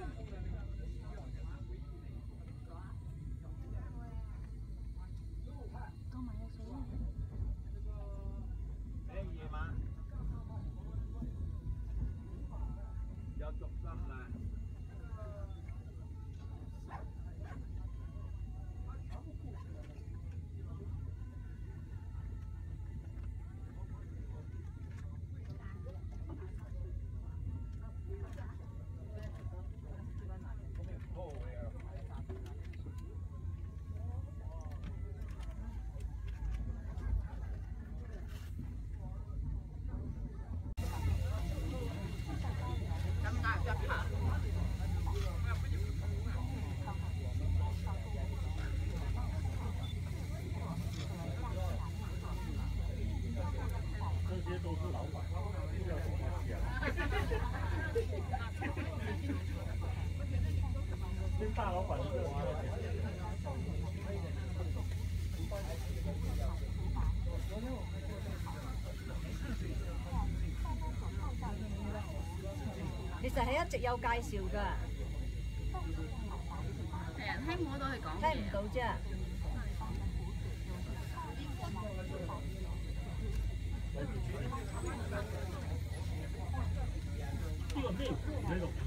夜晚有續心啦。 这些都是老板，要什么钱？跟大老板是有花的钱。 其實係一直有介紹㗎。 係啊，聽唔到佢講嘢。 聽唔到啫。 呢個咩湖呢度？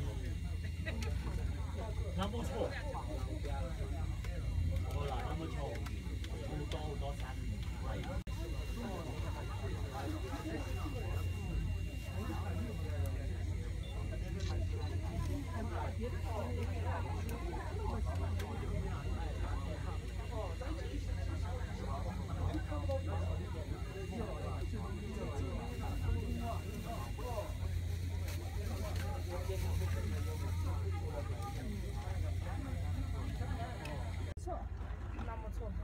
有冇錯？我嗱有冇錯？好多山係。 错，那么错。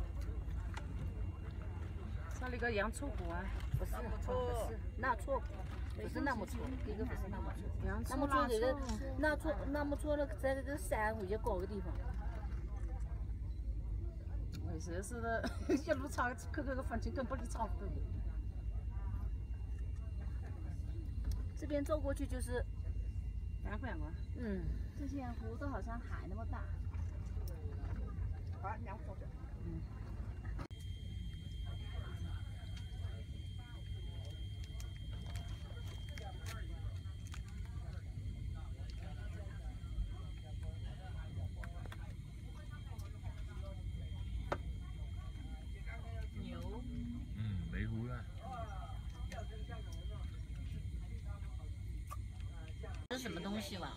它那个洋葱果啊， 不是，不是，那错，不是那么错，这个不是那么错。那么错这个，那么错了，在这个山比较高的地方。 为啥是的？一路长，看个风景根本就差不多。 这边走过去就是南湖阳光。 嗯， 这些湖都好像海那么大。 啊，两湖。嗯。 牛。 没湖了。 这是什么东西哇？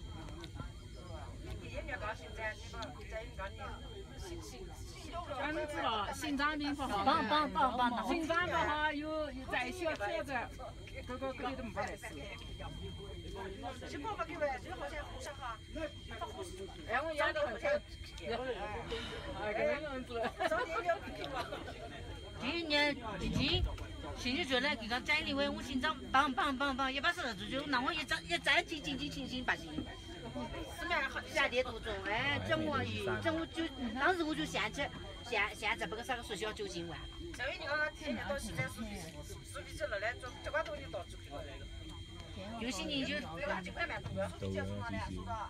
刚知道心脏病不好， 棒！ 心脏不好有在小车子，这个里都没法来吃。 吃饱吧，各位，这好像不是哈，不呼吸。 哎，我养的很开，哎，这个样子。 早点要批嘛。 今年疫情，兴趣出来，给讲站立位，我心脏棒，180度就让我一站紧把心。下跌途中，哎，这我就当时我就现在不个啥个说需要9斤完。 所以你讲天天到西山树皮去了来，这块东西到处去了。 就心情就就快蛮多，树皮叫什么呢？树个。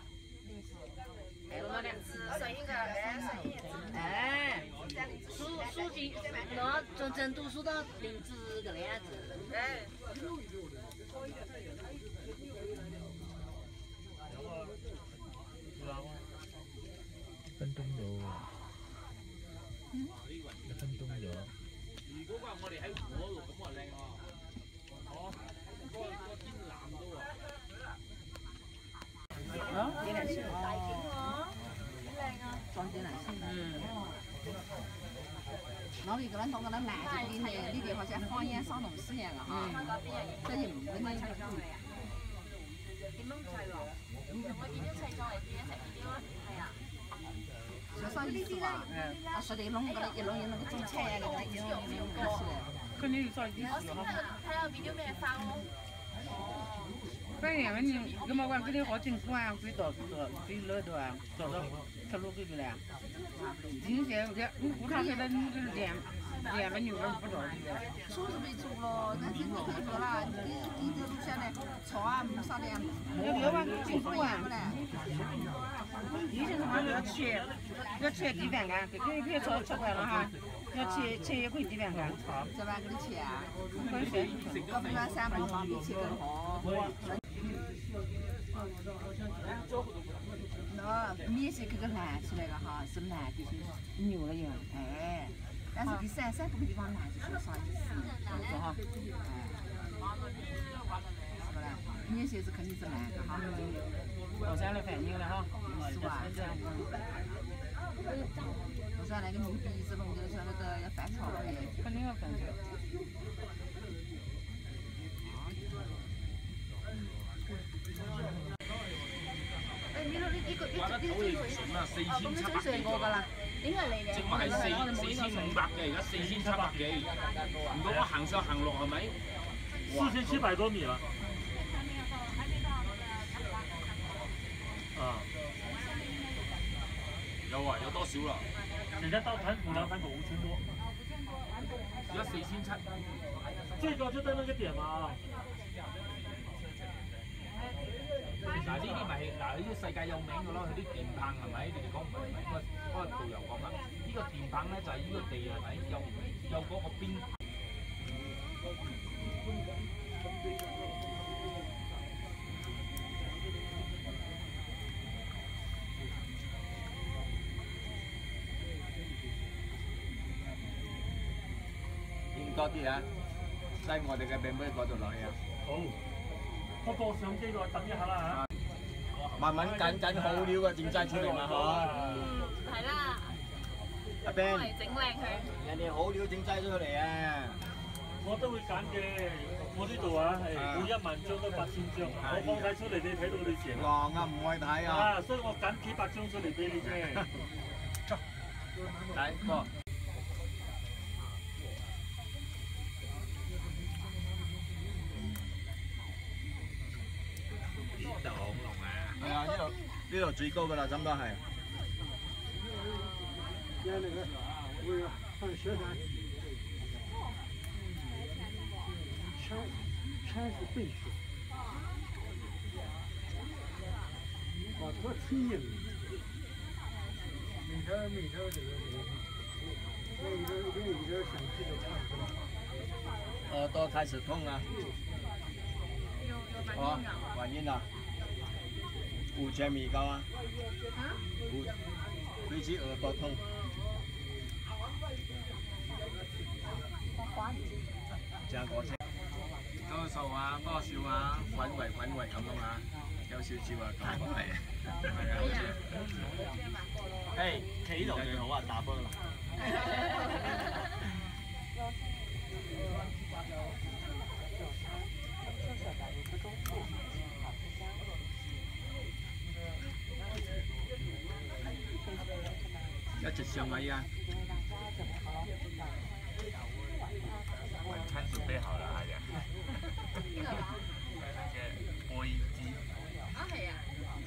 哎，数据那成都数到0指这个样子。 哎。 1分鐘咗喎。1分鐘咗。 如果話我哋喺湖嗰度咁話靚喎，哦，嗰個天藍都喎。 啊，點嚟先？ 大景喎，幾靚啊！ 裝點嚟先？ 然后你给他弄个那南京的呢，你就好像方言上农事一样的哈。这就唔會呢。 點樣砌喎？用個點樣砌裝嚟變成點啊？係啊。 就上意思啦，啊，說你弄個一弄個種菜啊，你睇肯定有啥意思哈。睇下邊啲咩花哦。 反正你咁麼講，佢哋好辛苦啊，佢到累到啊，走到路去不了。今天我看现在你这练了牛肉不着急。 出是没出咯，但是你可以说啦，你这路下来草啊没啥的， 要不然辛苦啊。 要切地板干，可以吃惯了哈。要切一块地板干。 这玩意给你切啊？ 可以切。 高不了3磅方，比切更好。那米线这个烂起来了哈，是烂的，牛了又，哎。但是第三不个地方烂就是啥意思？是哈？哎。是不啦？米线是肯定是烂的哈。 老三来反应了哈。 是吧？我说那个牛鼻子嘛，我就说那个要翻炒的。 肯定要翻炒。 哎，你呢順啦，4700幾我噶啦，應該嚟嘅。 正話係4500嘅，而家4700幾。如果我行上行落係咪 ？4700多米了。啊。 有啊，有多少啦？ 人家到盘古了，盘古5000多。 而家4700。 最高就在那個點嘛。 嗱呢啲咪係嗱呢啲世界有名嘅咯，佢啲電棒係咪？你哋講唔係咪？嗰個導遊講啦，呢個電棒咧就係呢個地係咪？有嗰個邊。 影多啲啊！喺我哋嘅病杯嗰度落去啊！ 好，我播相機過去等一下啦嚇。 慢慢揀好料嘅整齋出嚟嘛，嗬。 係啦。 阿 Ben， 嚟整靚佢。 人哋好料整齋出嚟啊！ 我都會揀嘅，我呢度啊係每1萬張都8000張，我放曬出嚟你睇到你成。 狼啊唔愛睇啊！ 啊，所以我揀幾百張出嚟俾你啫。 睇個。 就恐龍啊！ 係啊，呢度最高㗎啦，差唔多係。 沿那个看雪山，全是白雪，多轻盈。每天这个我一点想去都看不到。 耳朵開始痛啊！哦，懷孕啦！5000米高啊！飛機耳朵痛。正過車。多數啊，多少啊，滾圍咁樣啊，有少少啊咁係。係啊，好似。誒，企呢度最好啊，打波啦。一直上位啊！ 晚餐準備好了，係呀。那個播音機。 啊，係啊。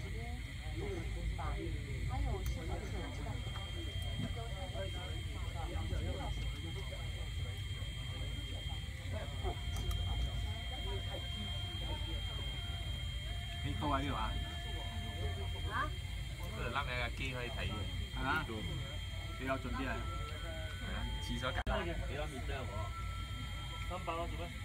你高喺呢度啊？ 啊？ 嗰度攬有架機可以睇嘅。 係嘛？比較盡啲啊！ 廁所隔幾多面啫喎 ？300咯，做咩？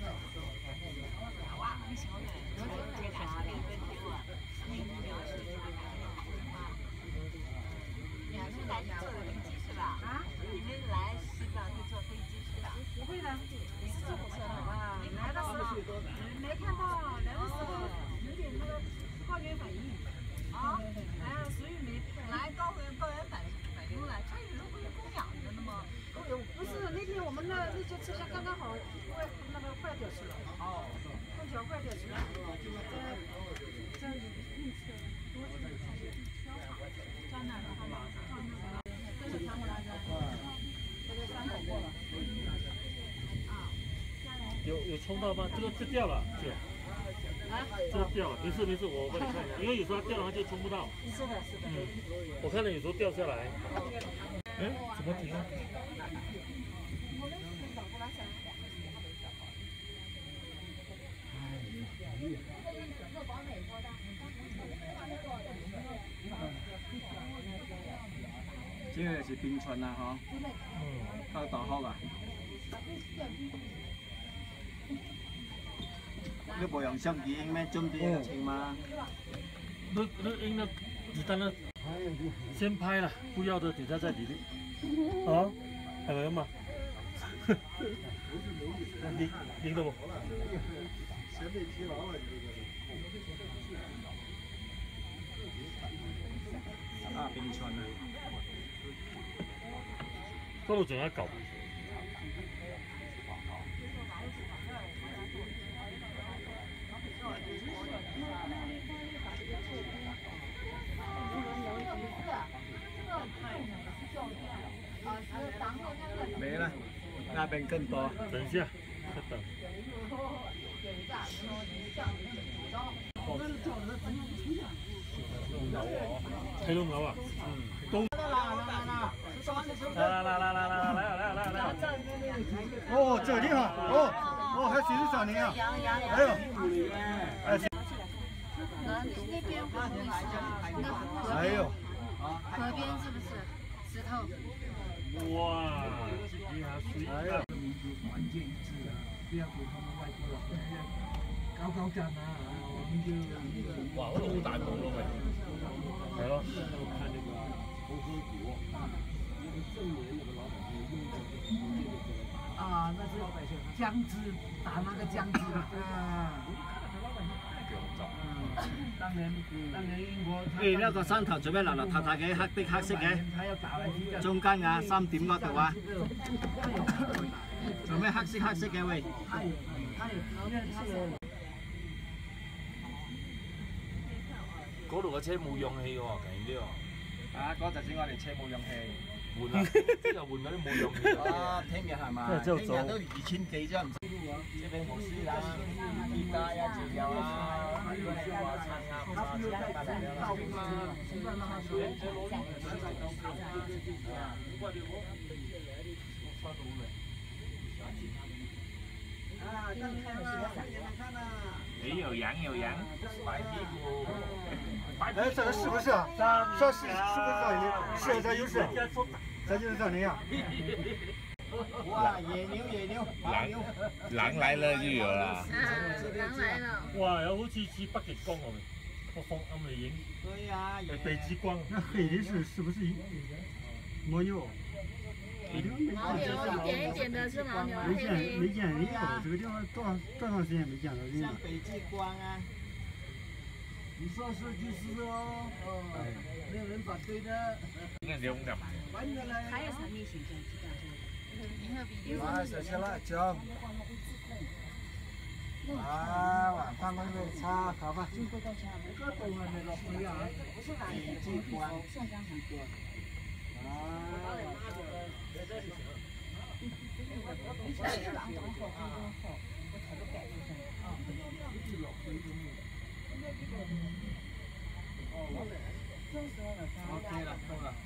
你们是来坐飞机是吧？啊？你们来西藏是坐飞机是吧？ 不会的，是坐火车的啊。来的时候没看到，来的时候有点那个高原反应。啊？哎，所以没来高原反应了，这里不是供养着的吗？ 不是那天我们那节车厢刚刚好那个坏掉去了。哦。空调坏掉去了。这运气多这个到哪了？到那个跟着他们来着。这个山口过了。啊。 有冲到吗？这掉了，姐。啊？这个掉了，没事，我帮你看一下，因为有时候掉了它就冲不到。 是的。 我看到有时候掉下来。哎，怎么停了？ 这个是冰川啊，吼，到大福啊。你无用相机影咩准备就清吗？ 那应该子弹呢？先拍了，不要的等下再理论。啊，还没嘛？领到不？ 审美疲劳了， 啊，冰川啊！ 嗰度仲有一嚿。 没了，那边更多。 等一下，再等。黑龙江啊，东。来！ 哦，这个地方，哦，还水是小林啊，哎呦，哎呦， 河边是不是石头？ 哇，这边还水， 哎呀， 团结一致啊，不要给他们外国人高高站啊，我们就哇，嗰度好大霧咯，喂，係咯， 看那个红河谷，那个正面那个老百姓用这个啊，那是姜汁打那个姜汁啊。當年英國。 誒，呢個山頭做咩流流塌塌嘅，黑色嘅，中間啊3點嗰度啊，做咩黑色嘅喂？ 嗰度嘅車冇氧氣喎，勁啲喎。 啊，嗰陣時我哋車冇氧氣。 換啊，即係換嗰啲冇氧氣。 啊，聽日係嘛？聽日都2000幾啫，唔知喎。這邊冇事啦，地帶啊、治療啊，還有消化餐啊、飯啊、大量啊。 你有羊，白屁股。 哎，这个是不是啊？这是不是赵林？是，这就是，这就是赵林啊。 哇，野牛， 狼來了就有了。 狼來了。 哇，有好似北極光咁，個放暗嚟影。 對呀， 北極光。 那黑的是不是牦牛？ 牦牛一點一點的是牦牛， 没见人有，这个地方多长时间没见到人了？ 像北极光啊。 你說是就是哦，沒有人反對的。 應該兩咁。 還有產品形象， 啊，謝謝啦，獎。啊，晚飯嗰啲茶好吧。 北極光。OK 了，够了。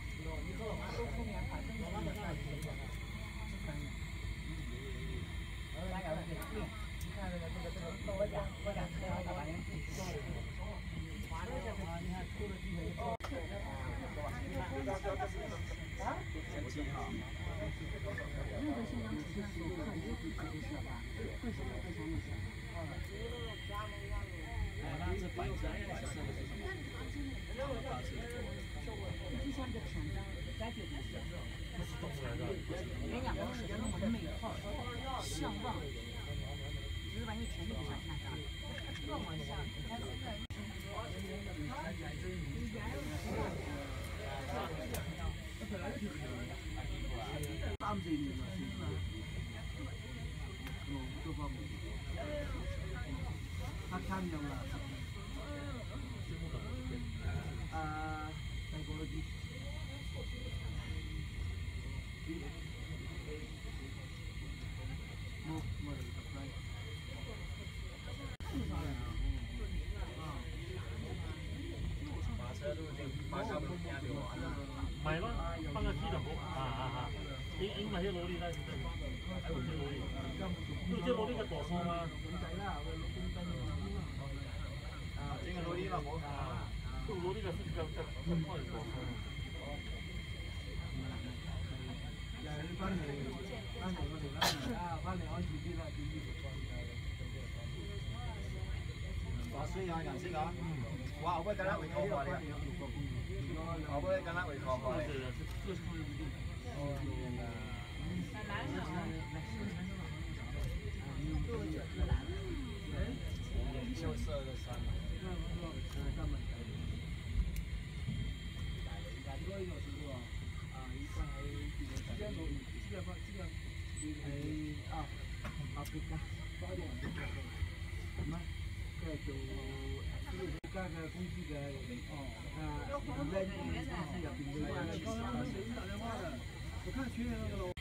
鸳鸯都是人文美好，向往，只是把你天气不想看到。这么像，你看现在。 唔係咯，分個支就好啊！應咪啲攞啲啦，喺度攞啲，都即係攞呢個度數嘛。整個攞啲啦，冇都攞呢個先夠開度數。 哇，水啊，顏色啊，哇，後尾跟咱會靠下咧，後尾跟咱會靠下咧。颜秀色的山。 我看群里那个。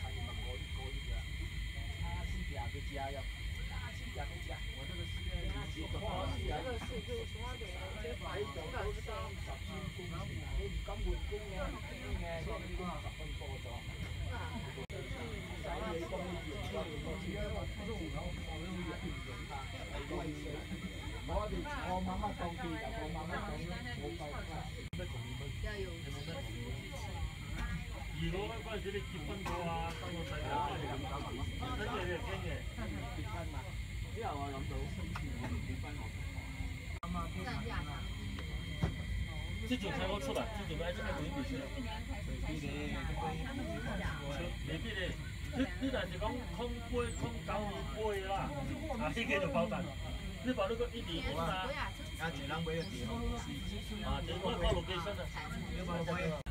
如果嗰陣時你結婚過啊，生個細路啊，跟住你係驚嘅。結婚嘛，之後我諗到結婚之前睇我出嚟，之前佢喺嗰邊出嚟。未必咧，呢陣時講空杯、空9杯啦，啊呢幾度爆彈，呢把呢個一年啊， 啱住兩杯嘅電， 啊，你嗰個6幾身啊。